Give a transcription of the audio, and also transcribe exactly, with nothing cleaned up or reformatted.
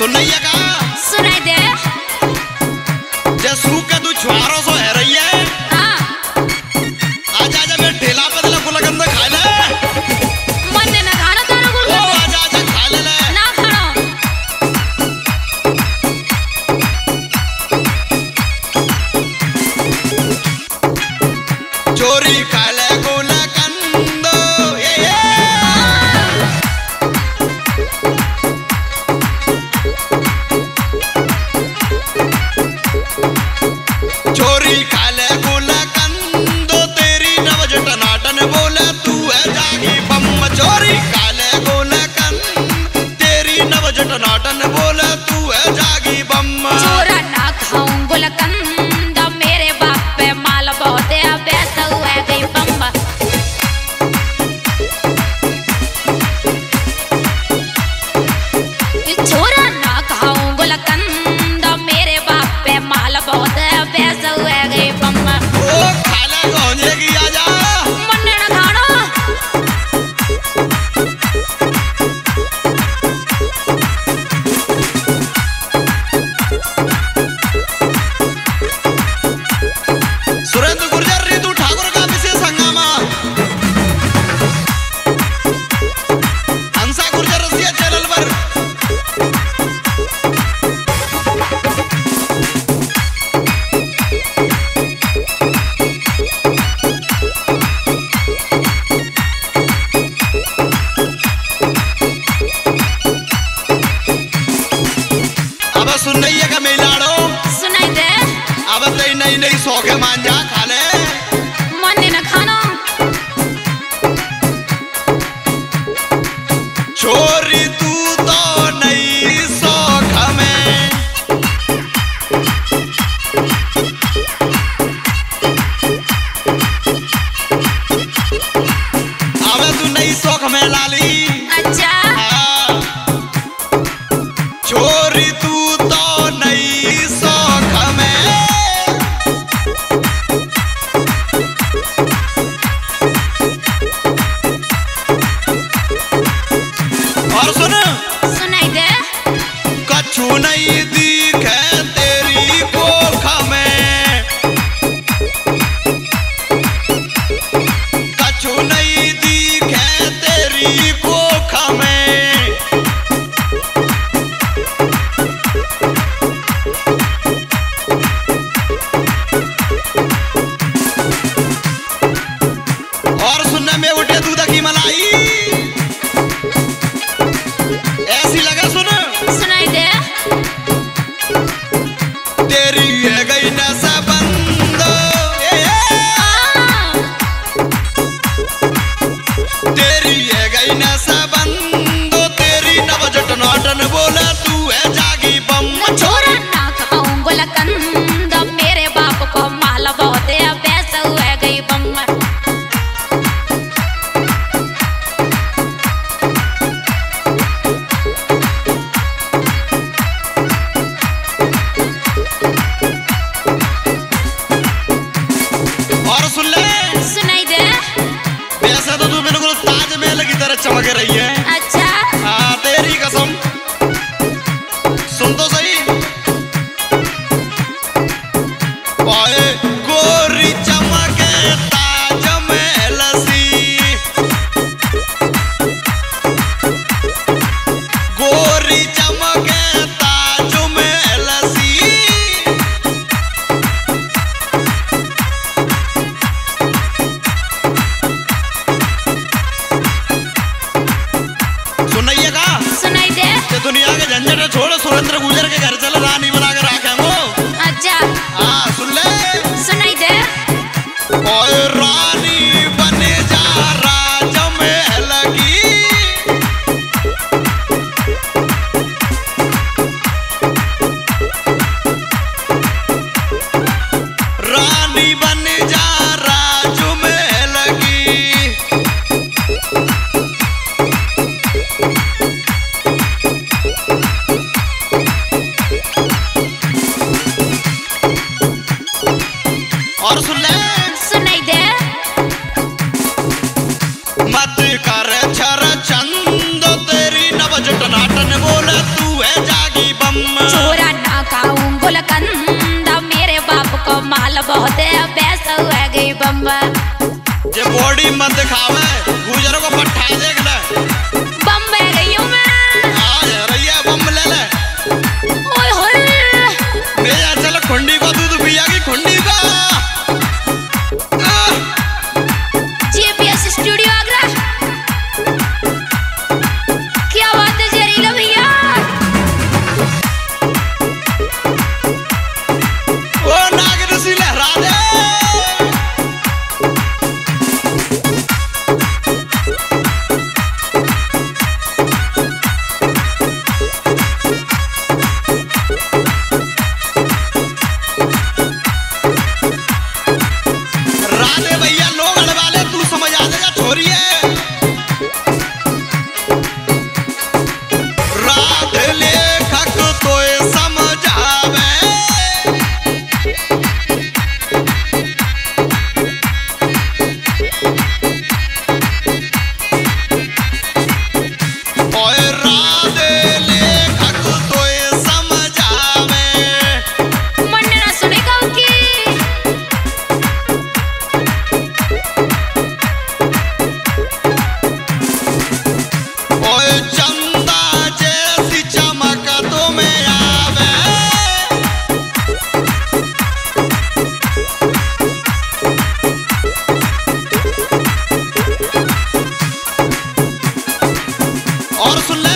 सुनैया का सुनाई दे जैसू का तू छुआरो सो है रही है। हाँ आजा आजा मैं ठेला पे दिला गुला गंदा खा ले मन ने ना खाना तारा गुल ओ आजा आजा खा ले ले ना खाना चोरी खा ले गुला कंदो ये ये चोरी खा ले गुला कंदो तेरी नवज टनाटन बोले तू है जागी बम चोरी खा ले गुला कंद तेरी नवज टनाटन बोले तू है जागी बम चोरा ना खाऊं गुलकंद मेरे बाप पे माल बहुत है बैसा हुआ गई बम्बा चोरा ना खाऊं गुलकंद मेरे बाप पे माल बहुत है बैसा हुआ गई बम्बा ओ खा ले गौंजे की आजा मन ने ना खाना सुरेंद्र गुर्जर रितु ठाकुर का विशेष हंगामा हंसा गुर्जर रसिया चैनल पर अब सुनैया का मेलाड़ो सुनाई दे अब नई नई नई सौखे मांझा खा ले मन ने ना खाना छोरी तू तो नई सौख में अब तू नई सौख में लाली अच्छा हाँ। छोरी तू तो नई सौख में और सुन सुनाई दे कछु नहीं दिखे तेरी कोख में कछु नहीं दिखे तेरी कोख में और सुनने में उठे दूध की मलाई ऐसी लगा सुन सुनाई दे तेरी है गई नशा बंद ए, ए, हाँ तेरी है गई नशा बंद तेरी नवजट नाटन बोला तू है जागी बम छोरा ना खाऊं गुलकंद मेरे बाप को माल बहुत है बैसा हुआ गई बम्मा और सुन ले सुनाई दे वैसे तो तू बिल्कुल ताजमहल की तरह चमक रही है अच्छा हाँ तेरी कसम सुन तो सही ओए गोरी चमके ताजमहल सी गोरी चमके ताजमहल सी सुनैया का सुनाई दे ये दुनिया के झंझट छोड़ सुरेंद्र गुर्जर के घर चल रानी बना के रखेंगे अच्छा हाँ सुन ले सुनाई दे ओए रानी बने जा राज में लगी रानी बने जा राज में लगी बहुत बेस हुए गई बम्बा। ये बॉडी मत दिखावे, गुजरों को पट्टा देख ले। बम्बे गई हूँ मैं। आ जा रैया बम ले ले। ओए होए। ले जा चल खुंडी को दूध पिया की खुंडी का। GPS studio Agra. क्या बात है जहरीला भैया। ओ नाग ऋषि लहरा दे। राधे भैया लोग अड़वाले तू समझ आ जाएगा छोरी है। राधे लेखक तो समझावे। ओए राधे लेखक तो समझावे। मन ना सुनेगा उनकी। ओए चंदा जैसी चमक तुम्हें आवे। और सुन ले